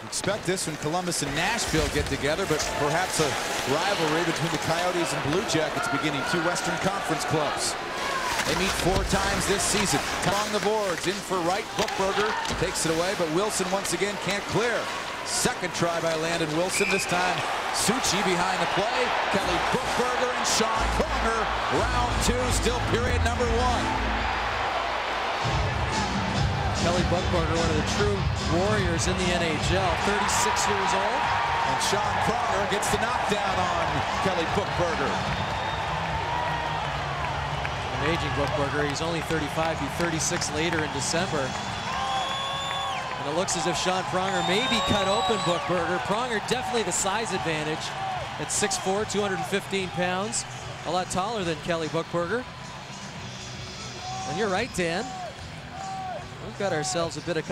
Expect this when Columbus and Nashville get together, but perhaps a rivalry between the Coyotes and Blue Jackets beginning. Two Western Conference clubs. They meet 4 times this season. Along the boards, in for Wright. Buchberger takes it away, but Wilson once again can't clear. Second try by Landon Wilson. This time, Suchi behind the play. Kelly Buchberger and Sean Pronger. Round 2, still period number 1. Kelly Buchberger, one of the true warriors in the NHL, 36 years old. And Sean Pronger gets the knockdown on Kelly Buchberger. An aging Buchberger, he's only 35, be 36 later in December. And it looks as if Sean Pronger may be cut open Buchberger. Pronger definitely the size advantage at 6'4", 215 pounds. A lot taller than Kelly Buchberger. And you're right, Dan. We've got ourselves a bit of